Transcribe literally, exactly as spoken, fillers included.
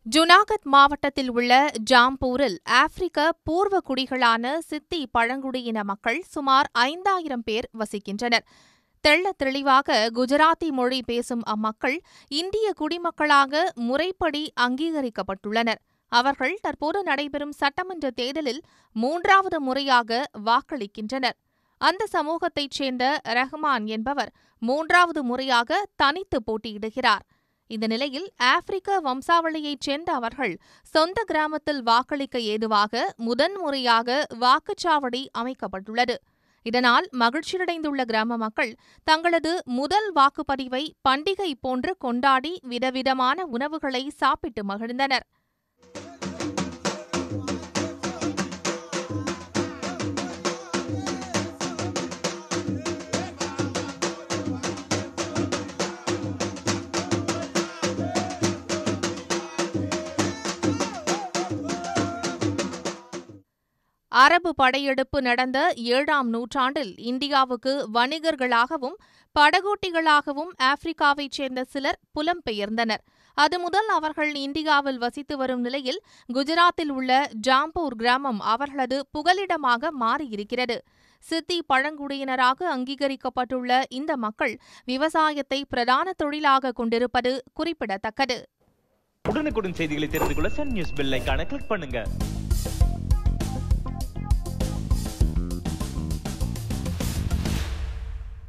ஜுனாகத் மாவட்டத்தில் உள்ள ஜாம்பூரில் ஆப்பிரிக்க பூர்வ குடிகளான சித்தி பழங்குடியின மக்கள் சுமார் ஐந்தாயிரம் பேர் வசிக்கின்றனர். தெள்ளத் தெளிவாக குஜராத்தி மொழி பேசும் அம்மக்கள் இந்திய குடிமக்களாக முறைப்படி அங்கீகரிக்கப்பட்டுள்ளனர். அவர்கள் தற்போது நடைபெறும் சட்டமன்ற தேர்தலில் மூன்றாவது முறையாக வாக்களிக்கின்றனர். அந்த சமூகத்தைச் சேர்ந்த ரஹ்மான் என்பவர் மூன்றாவது முறையாக தனித்து போட்டியிடுகிறார். இந்த நிலையில் ஆப்பிரிக்க வம்சாவளியைச் சேர்ந்த அவர்கள் சொந்த கிராமத்தில் வாக்களிக்க ஏதுவாக முதன்முறையாக வாக்குச்சாவடி அமைக்கப்பட்டுள்ளது. இதனால் மகிழ்ச்சியடைந்துள்ள கிராம மக்கள் தங்களது முதல் வாக்குப்பதிவை பண்டிகை போன்று கொண்டாடி விதவிதமான உணவுகளை சாப்பிட்டு மகிழ்ந்தனர். அரபு படையெடுப்பு நடந்த ஏழாம் நூற்றாண்டில் இந்தியாவுக்கு வணிகர்களாகவும் படகோட்டிகளாகவும் ஆப்பிரிக்காவைச் சேர்ந்த சிலர் புலம்பெயர்ந்தனர். அது முதல் அவர்கள் இந்தியாவில் வசித்து வரும் நிலையில் குஜராத்தில் உள்ள ஜாம்பூர் கிராமம் அவர்களது புகலிடமாக மாறியிருக்கிறது. சித்தி பழங்குடியினராக அங்கீகரிக்கப்பட்டுள்ள இந்த மக்கள் விவசாயத்தை பிரதான தொழிலாக கொண்டிருப்பது குறிப்பிடத்தக்கது. உடனுக்குடன் செய்திகளை தெரிந்து கொள்ள சன் நியூஸ் பெல் ஐகானை கிளிக் பண்ணுங்க.